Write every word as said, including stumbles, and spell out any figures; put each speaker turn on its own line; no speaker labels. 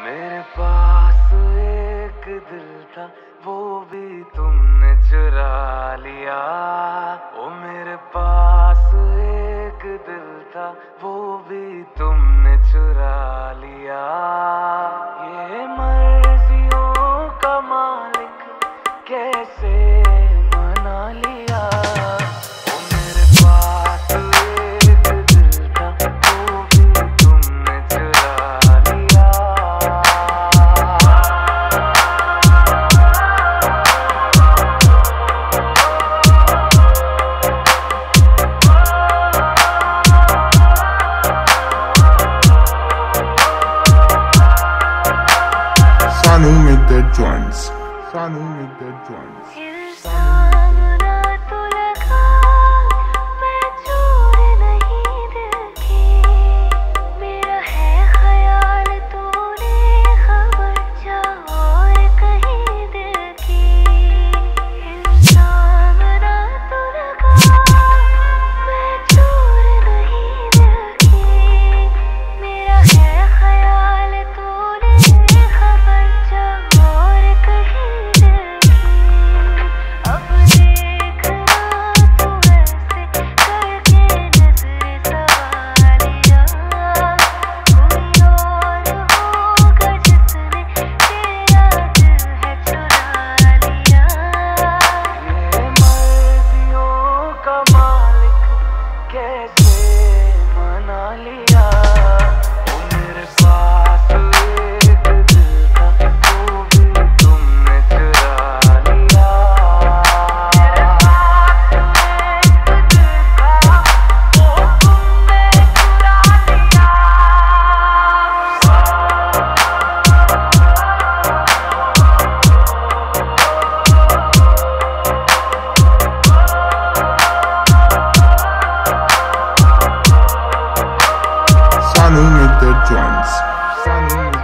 मेरे पास एक दिल था, वो भी तुमने चुरा लिया। ओ मेरे पास एक दिल था, वो भी तुमने चुरा लिया। ये मर्जियों का मालिक कैसे मना लिया। ओ मेरे पास एक दिल था, वो भी तुमने चुरा लिया।
Sanu make the joints. Sanu make the joints. Sanu make the joints. Sanu make